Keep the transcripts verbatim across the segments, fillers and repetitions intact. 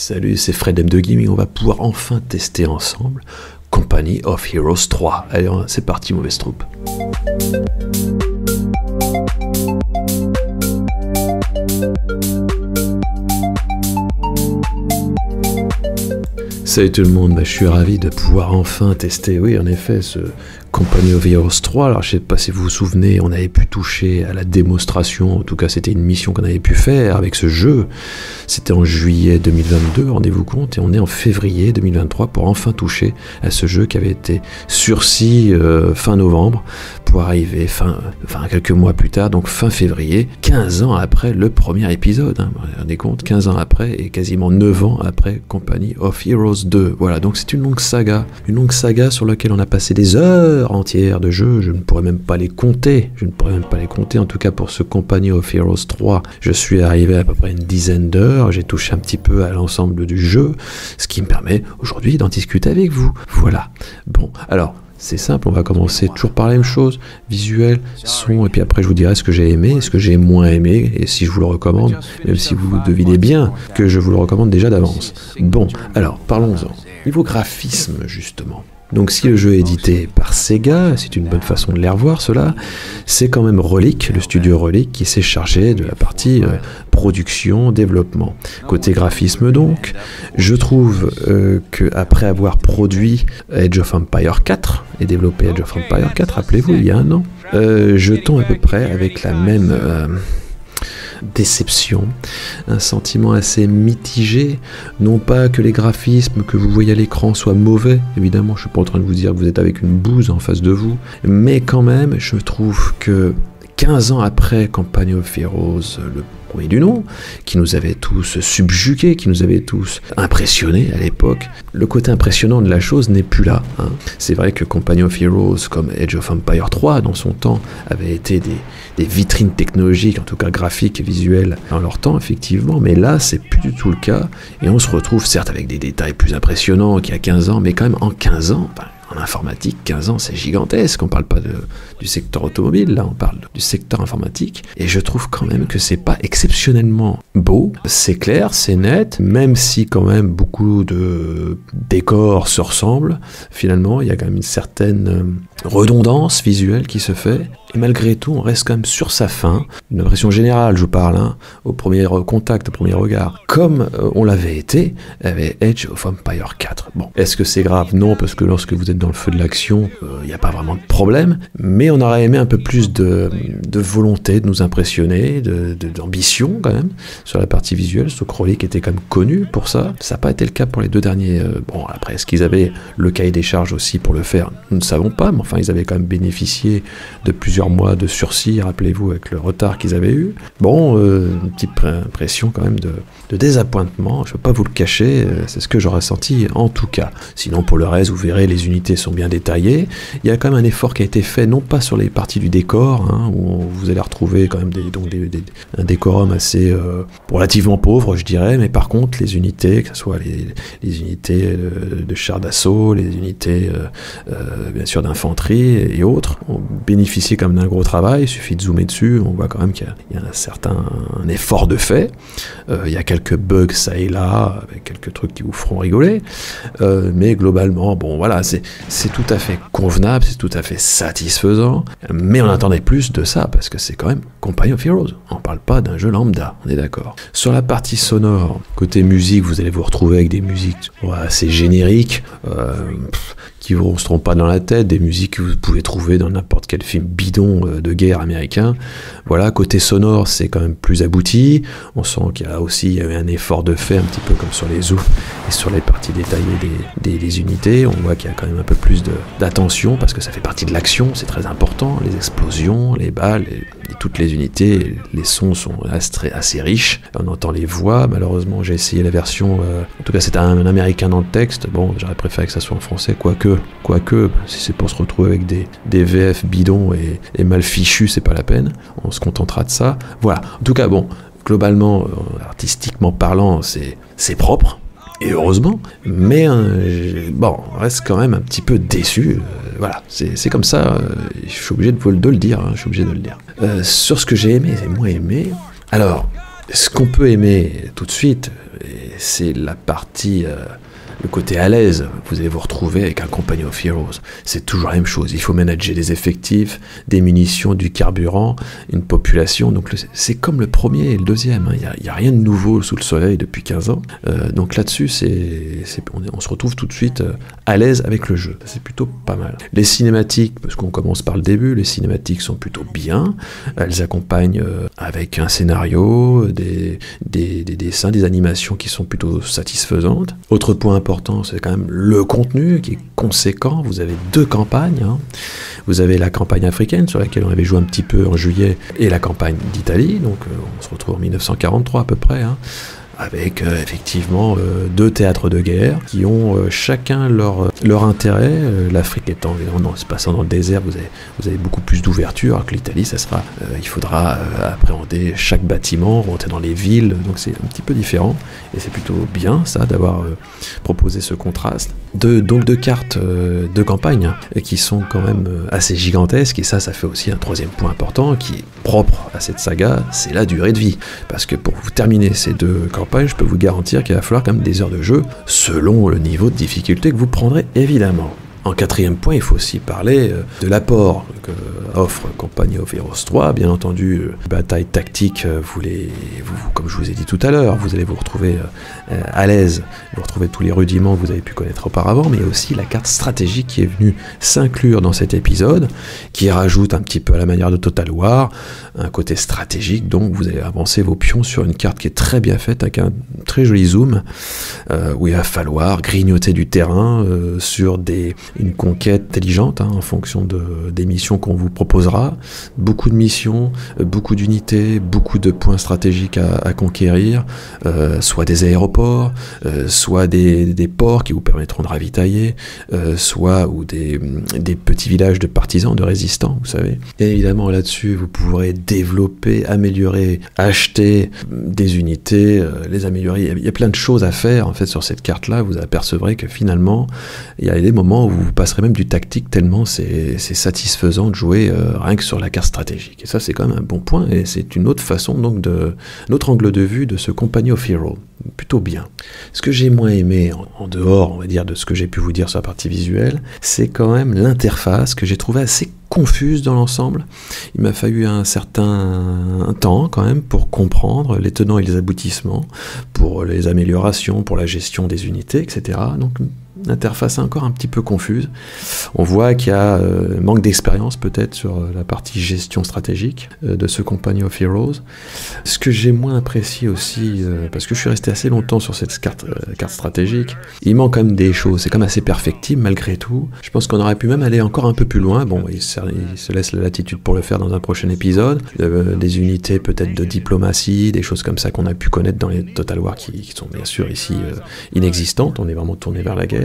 Salut, c'est Fred M de Gaming, on va pouvoir enfin tester ensemble Company of Heroes trois. Allez, c'est parti, mauvaise troupe. Salut tout le monde, bah, je suis ravi de pouvoir enfin tester, oui en effet, ce Company of Heroes trois. Alors je sais pas si vous vous souvenez, on avait pu toucher à la démonstration, en tout cas c'était une mission qu'on avait pu faire avec ce jeu. C'était en juillet deux mille vingt-deux, rendez-vous compte, et on est en février deux mille vingt-trois pour enfin toucher à ce jeu qui avait été sursis euh, fin novembre pour arriver fin, enfin quelques mois plus tard, donc fin février, quinze ans après le premier épisode, hein, vous vous rendez compte, quinze ans après et quasiment neuf ans après Company of Heroes deux. Voilà, donc c'est une longue saga, une longue saga sur laquelle on a passé des heures entières de jeu, je ne pourrais même pas les compter, je ne pourrais même pas les compter, en tout cas pour ce Company of Heroes trois, je suis arrivé à peu près une dizaine d'heures, j'ai touché un petit peu à l'ensemble du jeu, ce qui me permet aujourd'hui d'en discuter avec vous. Voilà, bon, alors, c'est simple, on va commencer toujours par la même chose, visuel, son, et puis après je vous dirai ce que j'ai aimé, ce que j'ai moins aimé, et si je vous le recommande, même si vous devinez bien que je vous le recommande déjà d'avance. Bon, alors, parlons-en. Niveau graphisme, justement. Donc si le jeu est édité par Sega, c'est une bonne façon de les revoir cela, c'est quand même Relic, le studio Relic, qui s'est chargé de la partie euh, production, développement. Côté graphisme donc, je trouve euh, qu'après avoir produit Age of Empires quatre, et développé Age of Empires quatre, rappelez-vous, il y a un an, euh, je tombe à peu près avec la même... Euh, déception, un sentiment assez mitigé, non pas que les graphismes que vous voyez à l'écran soient mauvais, évidemment je suis pas en train de vous dire que vous êtes avec une bouse en face de vous, mais quand même je trouve que quinze ans après Company of Heroes, le premier du nom, qui nous avait tous subjugués, qui nous avait tous impressionnés à l'époque, le côté impressionnant de la chose n'est plus là. Hein. C'est vrai que Company of Heroes, comme Age of Empires trois, dans son temps, avait été des, des vitrines technologiques, en tout cas graphiques et visuelles, dans leur temps, effectivement, mais là, c'est plus du tout le cas, et on se retrouve certes avec des détails plus impressionnants qu'il y a quinze ans, mais quand même en quinze ans, enfin, en informatique, quinze ans, c'est gigantesque. On parle pas de, du secteur automobile, là, on parle du secteur informatique. Et je trouve quand même que c'est pas exceptionnellement beau. C'est clair, c'est net, même si quand même beaucoup de décors se ressemblent. Finalement, il y a quand même une certaine redondance visuelle qui se fait. Et malgré tout, on reste quand même sur sa faim. Une impression générale, je parle, hein, au premier contact, au premier regard. Comme euh, on l'avait été avec Age of Empires quatre. Bon, est-ce que c'est grave? Non, parce que lorsque vous êtes dans le feu de l'action, il euh, n'y a pas vraiment de problème. Mais on aurait aimé un peu plus de, de volonté de nous impressionner, de, de, d'ambition quand même, sur la partie visuelle. Ce Relic était quand même connu pour ça. Ça n'a pas été le cas pour les deux derniers. Euh, bon, après, est-ce qu'ils avaient le cahier des charges aussi pour le faire? Nous ne savons pas, mais enfin, ils avaient quand même bénéficié de plusieurs mois de sursis, rappelez-vous, avec le retard qu'ils avaient eu. Bon, euh, une petite impression quand même de, de désappointement, je ne peux pas vous le cacher, euh, c'est ce que j'aurais senti en tout cas. Sinon, pour le reste, vous verrez, les unités sont bien détaillées. Il y a quand même un effort qui a été fait, non pas sur les parties du décor, hein, où vous allez retrouver quand même des, donc des, des, un décorum assez euh, relativement pauvre, je dirais, mais par contre, les unités, que ce soit les, les unités de, de chars d'assaut, les unités, euh, euh, bien sûr, d'infanterie et autres, ont bénéficié quand même d'un gros travail. Il suffit de zoomer dessus, on voit quand même qu'il y a, y a un certain un effort de fait. Euh, il y a quelques bugs ça et là, avec quelques trucs qui vous feront rigoler, euh, mais globalement, bon voilà, c'est c'est tout à fait convenable, c'est tout à fait satisfaisant, mais on attendait plus de ça, parce que c'est quand même Company of Heroes, on parle pas d'un jeu lambda, on est d'accord. Sur la partie sonore, côté musique, vous allez vous retrouver avec des musiques ouais, assez génériques, euh, pff, qui vous resteront pas dans la tête, des musiques que vous pouvez trouver dans n'importe quel film bidon de guerre américain. Voilà, côté sonore, c'est quand même plus abouti. On sent qu'il y a aussi un effort de fait, un petit peu comme sur les zooms et sur les parties détaillées des, des, des unités. On voit qu'il y a quand même un peu plus de, d'attention, parce que ça fait partie de l'action, c'est très important. Les explosions, les balles, et, et toutes les unités, les sons sont assez, assez riches. On entend les voix. Malheureusement, j'ai essayé la version, euh, en tout cas c'est un, un américain dans le texte. Bon, j'aurais préféré que ça soit en français, quoique Quoique, si c'est pour se retrouver avec des, des V F bidons et, et mal fichus, c'est pas la peine. On se contentera de ça. Voilà. En tout cas, bon, globalement, euh, artistiquement parlant, c'est, c'est propre. Et heureusement. Mais, euh, bon, on reste quand même un petit peu déçu. Euh, voilà. C'est, c'est comme ça. Euh, je suis obligé de, de le dire. Hein, je suis obligé de le dire. Euh, sur ce que j'ai aimé et moins aimé. Alors, Ce qu'on peut aimer tout de suite, c'est la partie... Euh, le côté à l'aise, vous allez vous retrouver avec un Company of Heroes. C'est toujours la même chose. Il faut manager des effectifs, des munitions, du carburant, une population. Donc c'est comme le premier et le deuxième. Il hein. n'y a, a rien de nouveau sous le soleil depuis quinze ans. Euh, donc là-dessus, c'est, c'est, on, on se retrouve tout de suite euh, à l'aise avec le jeu. C'est plutôt pas mal. Les cinématiques, parce qu'on commence par le début, les cinématiques sont plutôt bien. Elles accompagnent euh, avec un scénario, des, des, des dessins, des animations qui sont plutôt satisfaisantes. Autre point important, c'est quand même le contenu qui est conséquent. Vous avez deux campagnes. Hein. Vous avez la campagne africaine sur laquelle on avait joué un petit peu en juillet et la campagne d'Italie. Donc euh, on se retrouve en mille neuf cent quarante-trois à peu près. Hein. Avec euh, effectivement euh, deux théâtres de guerre qui ont euh, chacun leur, leur intérêt. Euh, L'Afrique étant évidemment se passant dans le désert, vous avez, vous avez beaucoup plus d'ouverture, alors que l'Italie, ça sera, euh, il faudra euh, appréhender chaque bâtiment, rentrer dans les villes, donc c'est un petit peu différent. Et c'est plutôt bien ça d'avoir euh, proposé ce contraste. De, donc deux cartes euh, de campagne hein, qui sont quand même euh, assez gigantesques, et ça, ça fait aussi un troisième point important qui est propre à cette saga, c'est la durée de vie. Parce que pour vous terminer ces deux campagnes, je peux vous garantir qu'il va falloir quand même des heures de jeu selon le niveau de difficulté que vous prendrez évidemment. En quatrième point, il faut aussi parler euh, de l'apport que offre Company of Heroes trois. Bien entendu, euh, bataille tactique, euh, vous les, vous, comme je vous ai dit tout à l'heure, vous allez vous retrouver euh, à l'aise, vous retrouvez tous les rudiments que vous avez pu connaître auparavant, mais il y a aussi la carte stratégique qui est venue s'inclure dans cet épisode, qui rajoute un petit peu à la manière de Total War, un côté stratégique, donc vous allez avancer vos pions sur une carte qui est très bien faite, avec un très joli zoom, euh, où il va falloir grignoter du terrain euh, sur des... une conquête intelligente hein, en fonction de, des missions qu'on vous proposera. Beaucoup de missions, beaucoup d'unités, beaucoup de points stratégiques à, à conquérir, euh, soit des aéroports, euh, soit des, des ports qui vous permettront de ravitailler, euh, soit ou des, des petits villages de partisans, de résistants, vous savez. Et évidemment là-dessus, vous pourrez développer, améliorer, acheter des unités, euh, les améliorer. Il y a plein de choses à faire en fait sur cette carte-là. Vous apercevrez que finalement, il y a des moments où vous passerez même du tactique tellement c'est satisfaisant de jouer euh, rien que sur la carte stratégique. Et ça, c'est quand même un bon point, et c'est une autre façon, donc, de, un autre angle de vue de ce Company of Heroes. Plutôt bien. Ce que j'ai moins aimé, en, en dehors, on va dire, de ce que j'ai pu vous dire sur la partie visuelle, c'est quand même l'interface que j'ai trouvé assez confuse dans l'ensemble. Il m'a fallu un certain temps quand même pour comprendre les tenants et les aboutissements, pour les améliorations, pour la gestion des unités, et cetera. Donc l'interface est encore un petit peu confuse. On voit qu'il y a euh, manque d'expérience peut-être sur la partie gestion stratégique euh, de ce Company of Heroes. Ce que j'ai moins apprécié aussi, euh, parce que je suis resté assez longtemps sur cette carte, euh, carte stratégique, il manque quand même des choses. C'est quand même assez perfectible malgré tout. Je pense qu'on aurait pu même aller encore un peu plus loin. Bon, il se, il se laisse la latitude pour le faire dans un prochain épisode. Euh, des unités peut-être de diplomatie, des choses comme ça qu'on a pu connaître dans les Total War qui, qui sont bien sûr ici euh, inexistantes. On est vraiment tourné vers la guerre.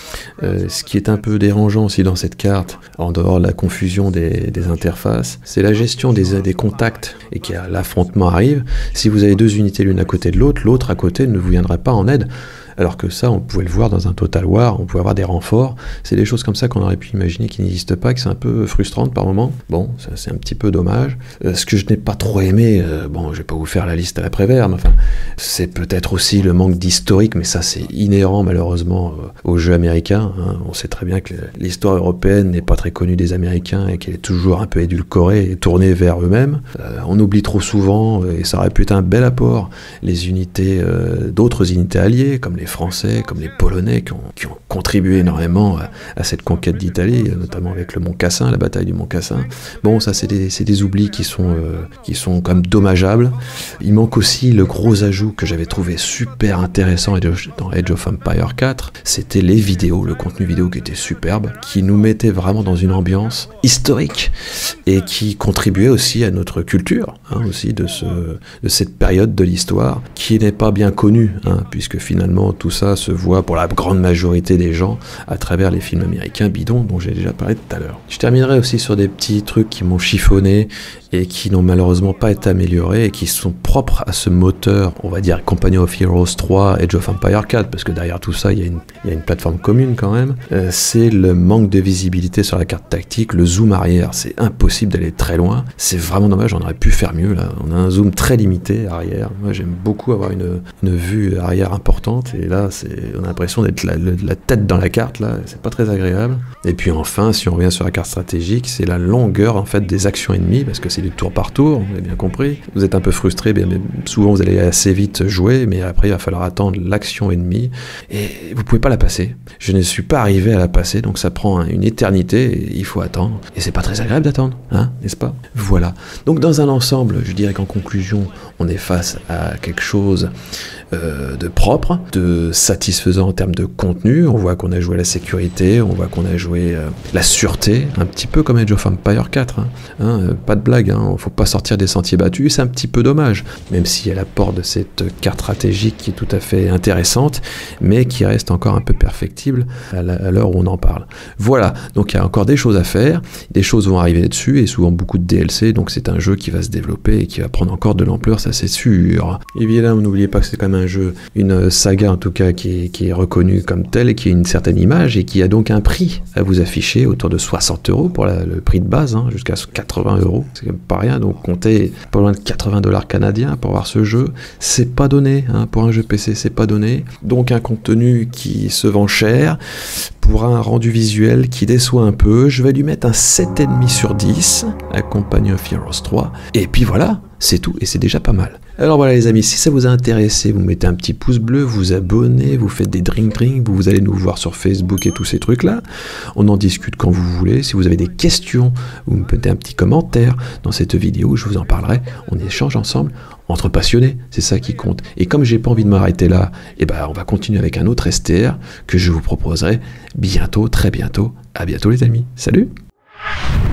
Euh, ce qui est un peu dérangeant aussi dans cette carte, en dehors de la confusion des, des interfaces, c'est la gestion des, des contacts, et que l'affrontement arrive. Si vous avez deux unités l'une à côté de l'autre, l'autre à côté ne vous viendra pas en aide. Alors que ça, on pouvait le voir dans un Total War, on pouvait avoir des renforts. C'est des choses comme ça qu'on aurait pu imaginer qui n'existent pas, que c'est un peu frustrant par moment. Bon, ça c'est un petit peu dommage. Euh, ce que je n'ai pas trop aimé, euh, bon, je vais pas vous faire la liste à l'après-vert, mais enfin, c'est peut-être aussi le manque d'historique, mais ça c'est inhérent malheureusement euh, aux jeux américains. Hein. On sait très bien que l'histoire européenne n'est pas très connue des Américains et qu'elle est toujours un peu édulcorée et tournée vers eux-mêmes. Euh, on oublie trop souvent, et ça aurait pu être un bel apport, les unités, euh, d'autres unités alliées, comme les Français, comme les Polonais, qui ont, qui ont contribué énormément à, à cette conquête d'Italie, notamment avec le Mont Cassin, la bataille du Mont Cassin. Bon, ça c'est des, des oublis qui sont, euh, qui sont quand même dommageables. Il manque aussi le gros ajout que j'avais trouvé super intéressant dans Age of Empires quatre, c'était les vidéos, le contenu vidéo qui était superbe, qui nous mettait vraiment dans une ambiance historique et qui contribuait aussi à notre culture, hein, aussi de, ce, de cette période de l'histoire qui n'est pas bien connue, hein, puisque finalement tout ça se voit pour la grande majorité des gens à travers les films américains bidons dont j'ai déjà parlé tout à l'heure. Je terminerai aussi sur des petits trucs qui m'ont chiffonné et qui n'ont malheureusement pas été améliorés et qui sont propres à ce moteur, on va dire Company of Heroes trois, Age of Empires quatre, parce que derrière tout ça, il y a une, il y a une plateforme commune quand même. Euh, c'est le manque de visibilité sur la carte tactique, le zoom arrière, c'est impossible d'aller très loin. C'est vraiment dommage, on aurait pu faire mieux là. On a un zoom très limité arrière. Moi, j'aime beaucoup avoir une, une vue arrière importante et là, c'est, on a l'impression d'être la, la tête dans la carte là. C'est pas très agréable. Et puis enfin, si on revient sur la carte stratégique, c'est la longueur en fait des actions ennemies, parce que c'est du tour par tour, vous avez bien compris. Vous êtes un peu frustré, bien, mais souvent vous allez assez vite jouer, mais après il va falloir attendre l'action ennemie et vous pouvez pas la passer. Je ne suis pas arrivé à la passer, donc ça prend une éternité et il faut attendre. Et c'est pas très agréable d'attendre, hein, n'est-ce pas? Voilà. Donc dans un ensemble, je dirais qu'en conclusion, on est face à quelque chose euh, de propre, de satisfaisant en termes de contenu. On voit qu'on a joué la sécurité, on voit qu'on a joué euh, la sûreté, un petit peu comme Age of Empires quatre. Hein. Hein, euh, pas de blague, hein, faut pas sortir des sentiers battus, c'est un petit peu dommage, même si elle apporte de cette carte stratégique qui est tout à fait intéressante, mais qui reste encore un peu perfectible à l'heure où on en parle. Voilà, donc il y a encore des choses à faire, des choses vont arriver dessus, et souvent beaucoup de D L C, donc c'est un jeu qui va se développer et qui va prendre encore de l'ampleur, ça c'est sûr. Évidemment, n'oubliez pas que c'est quand même un jeu, une saga en tout cas, qui est, qui est reconnue comme telle, et qui a une certaine image, et qui a donc un prix à vous afficher, autour de soixante euros pour la, le prix de base, hein, jusqu'à quatre-vingts euros, c'est quand même pas rien, donc comptez pas loin de quatre-vingts dollars canadiens pour voir ce jeu, c'est pas donné, hein, pour un jeu P C c'est pas donné, donc un contenu qui se vend cher, pour un rendu visuel qui déçoit un peu, je vais lui mettre un sept virgule cinq sur dix, à Company of Heroes trois, et puis voilà, c'est tout, et c'est déjà pas mal. Alors voilà les amis, si ça vous a intéressé, vous mettez un petit pouce bleu, vous abonnez, vous faites des drink drink, vous allez nous voir sur Facebook et tous ces trucs là, on en discute quand vous voulez. Si vous avez des questions, vous me mettez un petit commentaire dans cette vidéo, je vous en parlerai, on échange ensemble entre passionnés, c'est ça qui compte. Et comme j'ai pas envie de m'arrêter là, et ben on va continuer avec un autre S T R que je vous proposerai bientôt, très bientôt. À bientôt les amis, salut.